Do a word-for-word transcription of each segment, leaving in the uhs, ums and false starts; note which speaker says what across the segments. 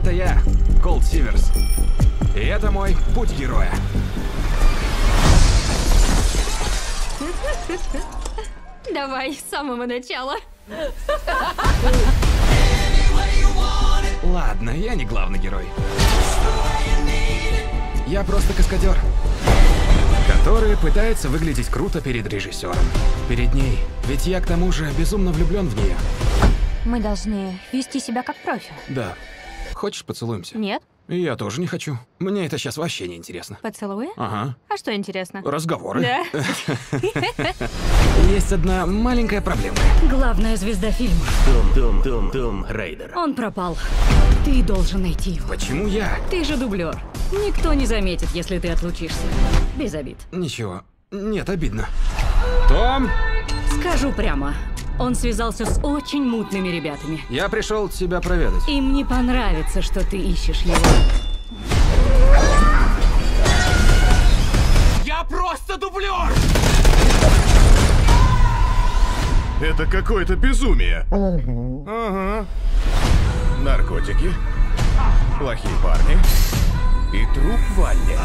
Speaker 1: Это я, Колт Сиверс. И это мой путь героя.
Speaker 2: Давай с самого начала.
Speaker 1: Ладно, я не главный герой. Я просто каскадер, который пытается выглядеть круто перед режиссером. Перед ней. Ведь я, к тому же, безумно влюблен в нее.
Speaker 2: Мы должны вести себя как профи.
Speaker 1: Да. Хочешь, поцелуемся?
Speaker 2: Нет?
Speaker 1: Я тоже не хочу. Мне это сейчас вообще не интересно.
Speaker 2: Поцелуи?
Speaker 1: Ага.
Speaker 2: А что интересно?
Speaker 1: Разговоры.
Speaker 2: Да?
Speaker 1: Есть одна маленькая проблема.
Speaker 3: Главная звезда фильма.
Speaker 4: Том, Том, Том, Том Рейдер.
Speaker 3: Он пропал. Ты должен найти его.
Speaker 1: Почему я?
Speaker 3: Ты же дублер. Никто не заметит, если ты отлучишься. Без обид.
Speaker 1: Ничего. Нет, обидно. Том!
Speaker 3: Скажу прямо. Он связался с очень мутными ребятами.
Speaker 1: Я пришел тебя проведать.
Speaker 3: Им не понравится, что ты ищешь его.
Speaker 1: Я просто дублер!
Speaker 5: Это какое-то безумие. Ага. Наркотики, плохие парни и труп в ванне.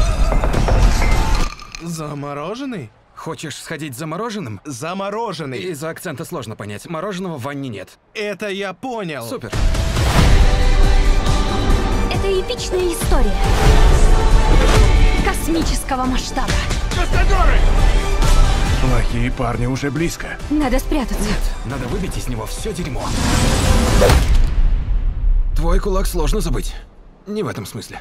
Speaker 6: Замороженный?
Speaker 1: Хочешь сходить за мороженым?
Speaker 6: Замороженный.
Speaker 1: Из-за акцента сложно понять. Мороженого в ванне нет.
Speaker 6: Это я понял.
Speaker 1: Супер.
Speaker 2: Это эпичная история. Космического масштаба.
Speaker 5: Плохие парни уже близко.
Speaker 2: Надо спрятаться.
Speaker 1: Надо выбить из него все дерьмо. Твой кулак сложно забыть. Не в этом смысле.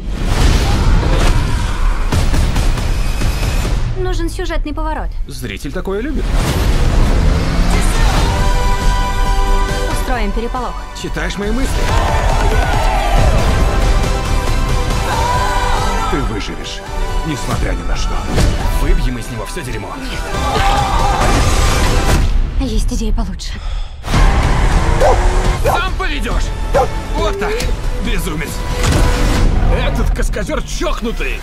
Speaker 2: Нужен сюжетный поворот.
Speaker 1: Зритель такое любит.
Speaker 2: Устроим переполох.
Speaker 1: Читаешь мои мысли?
Speaker 5: Ты выживешь, несмотря ни на что.
Speaker 1: Выбьем из него все дерьмо.
Speaker 2: Есть идея получше.
Speaker 1: Сам поведешь! Вот так, безумец.
Speaker 6: Этот каскадер чокнутый.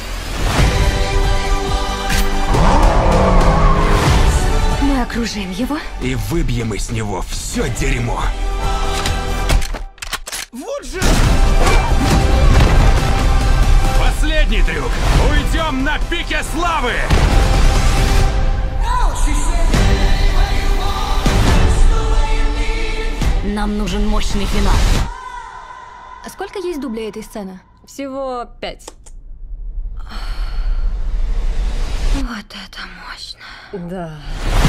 Speaker 2: Мы окружим его.
Speaker 1: И выбьем из него все дерьмо.
Speaker 6: Вот же!
Speaker 1: Последний трюк. Уйдем на пике славы.
Speaker 3: Нам нужен мощный финал.
Speaker 2: А сколько есть дублей этой сцены?
Speaker 3: Всего пять.
Speaker 2: Вот это мощно.
Speaker 3: Да.